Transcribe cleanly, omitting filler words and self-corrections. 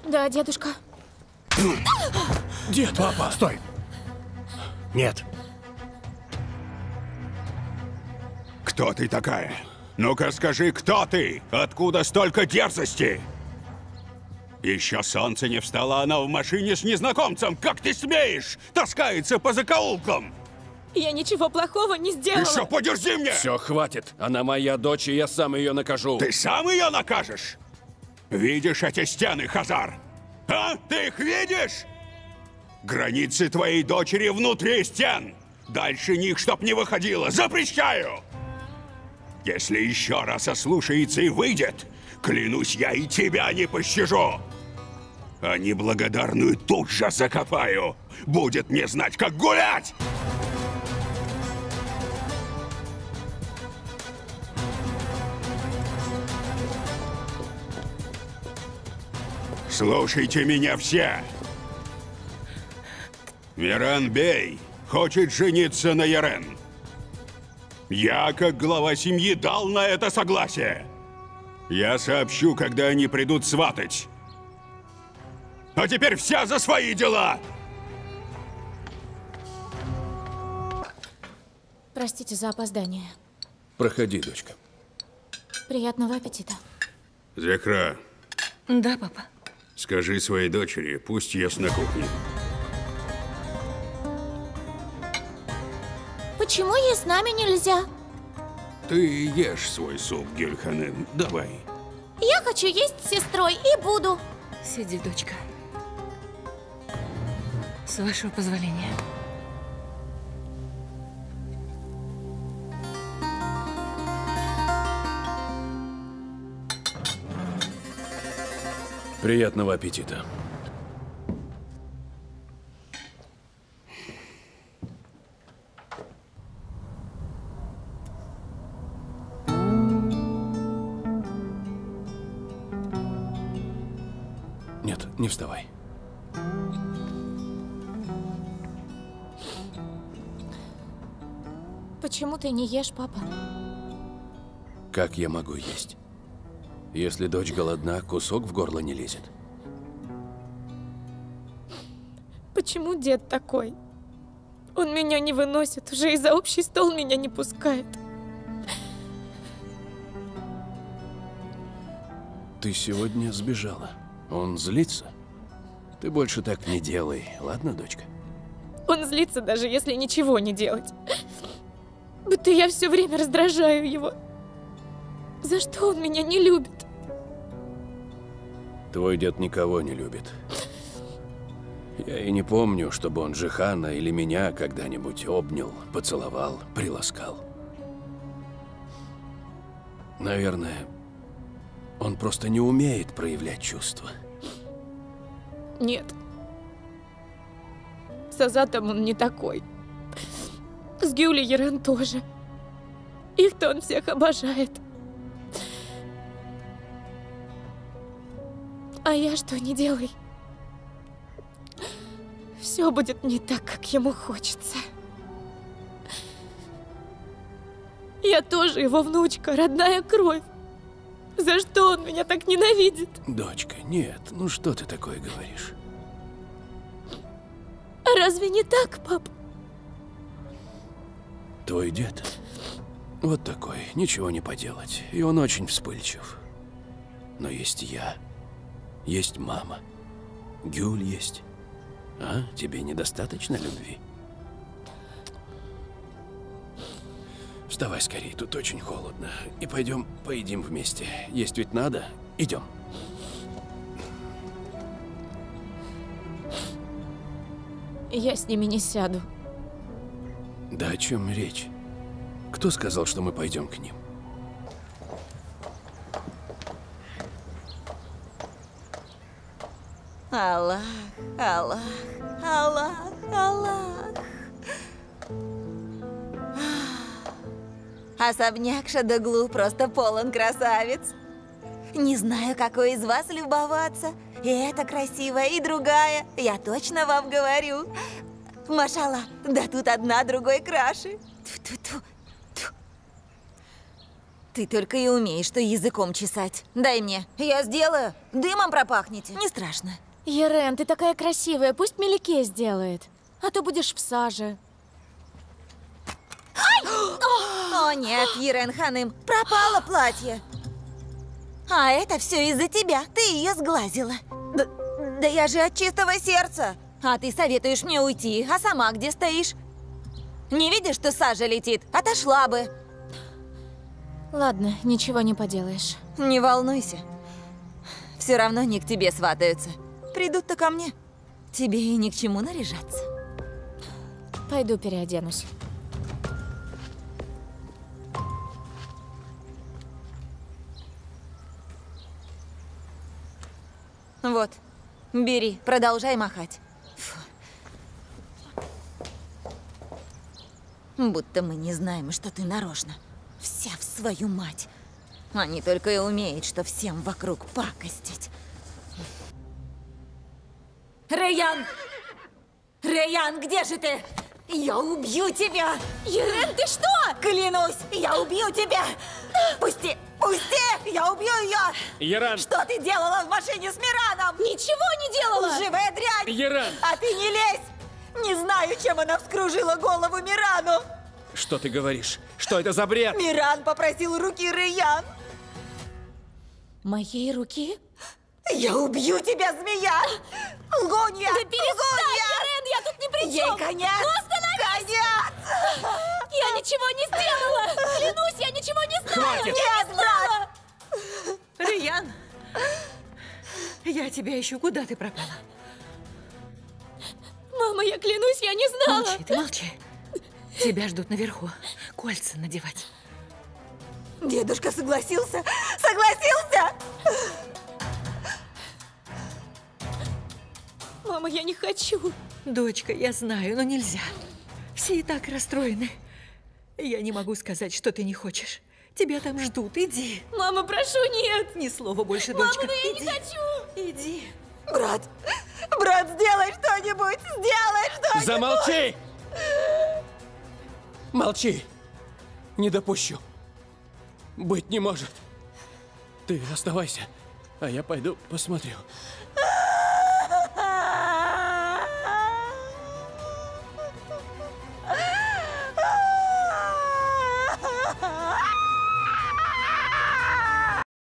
Да, дедушка. Дед, папа! Стой! Нет. Кто ты такая? Ну-ка скажи, кто ты? Откуда столько дерзости? Еще солнце не встало, она в машине с незнакомцем. Как ты смеешь? Таскается по закоулкам. Я ничего плохого не сделала. Еще подержи мне! Все, хватит. Она моя дочь, и я сам ее накажу. Ты сам ее накажешь? Видишь эти стены, Хазар? А? Ты их видишь? Границы твоей дочери внутри стен. Дальше них чтоб не выходило. Запрещаю! Если еще раз ослушается и выйдет, клянусь, я и тебя не пощажу. А неблагодарную тут же закопаю. Будет мне знать, как гулять! Слушайте меня все. Миран Бей хочет жениться на Ярен. Я, как глава семьи, дал на это согласие. Я сообщу, когда они придут сватать. А теперь все за свои дела! Простите за опоздание. Проходи, дочка. Приятного аппетита. Зехра, Да, папа. скажи своей дочери, пусть ест на кухне. Почему ей с нами нельзя? Ты ешь свой суп, Гюльханем. Давай. Я хочу есть с сестрой и буду. Сиди, дочка. С вашего позволения. Приятного аппетита. Нет, не вставай. Почему ты не ешь, папа? Как я могу есть? Если дочь голодна, кусок в горло не лезет. Почему дед такой? Он меня не выносит, уже и за общий стол меня не пускает. Ты сегодня сбежала. Он злится? Ты больше так не делай, ладно, дочка? Он злится, даже если ничего не делать. Будто я все время раздражаю его. За что он меня не любит? Твой дед никого не любит. Я и не помню, чтобы он Жихана или меня когда-нибудь обнял, поцеловал, приласкал. Наверное, он просто не умеет проявлять чувства. Нет. С Азатом он не такой. С Гюли Ярен тоже. Их-то он всех обожает. А я что не делай? Все будет не так, как ему хочется. Я тоже его внучка, родная кровь. За что он меня так ненавидит? Дочка, нет, ну что ты такое говоришь? А разве не так, пап? Твой дед вот такой, ничего не поделать. И он очень вспыльчив. Но есть я, есть мама, Гюль есть. А? Тебе недостаточно любви? Вставай скорее, тут очень холодно. И пойдем поедим вместе. Есть ведь надо? Идем. Я с ними не сяду. Да о чем речь? Кто сказал, что мы пойдем к ним? Аллах, Аллах, Аллах, Аллах. Особняк Шадоглу просто полон красавиц. Не знаю, какой из вас любоваться. И эта красивая, и другая. Я точно вам говорю. Машалла, да тут одна другой краше. Тьфу-тьфу-тьфу. Ты только и умеешь, что языком чесать. Дай мне. Я сделаю. Дымом пропахнете. Не страшно. Ерен, ты такая красивая, пусть Мелике сделает. А то будешь в саже. О нет, Ерен Ханым, пропало платье. А это все из-за тебя. Ты ее сглазила. Да я же от чистого сердца. А ты советуешь мне уйти, а сама где стоишь? Не видишь, что сажа летит? Отошла бы. Ладно, ничего не поделаешь. Не волнуйся. Все равно не к тебе сватаются. Придут-то ко мне. Тебе и ни к чему наряжаться. Пойду переоденусь. Вот, бери, продолжай махать. Фу. Будто мы не знаем, что ты нарочно. Вся в свою мать. Они только и умеют, что всем вокруг пакостить. Рэйян! Рэйян, где же ты? Я убью тебя! Ерен, ты что? Клянусь, я убью тебя! Пусти! Пусти! Я убью ее! Ерен! Что ты делала в машине с Мираном? Ничего не делала! Лживая дрянь! Ерен! А ты не лезь! Не знаю, чем она вскружила голову Мирану! Что ты говоришь? Что это за бред? Миран попросил руки Рэйян! Моей руки? Я убью тебя, змея! Лгунья! Да перестань, Ерен, я тут ни при Ей чем! конец! Ну остановись! Конец! Я ничего не сделала! Клянусь, я ничего не знаю! Хватит! Нет, брат! Рэйян, я тебя ищу. Куда ты пропала? Мама, я клянусь, я не знала! Молчи, ты молчи. Тебя ждут наверху. Кольца надевать. Дедушка согласился! Согласился! Мама, я не хочу! Дочка, я знаю, но нельзя. Все и так расстроены. Я не могу сказать, что ты не хочешь. Тебя там ждут. Иди. Мама, прошу, нет! Ни слова больше, Мама, дочка. ну я Иди. не хочу! Иди. Брат! Брат, сделай что-нибудь! Сделай что-нибудь! Замолчи! Молчи! Не допущу. Быть не может. Ты оставайся, а я пойду посмотрю.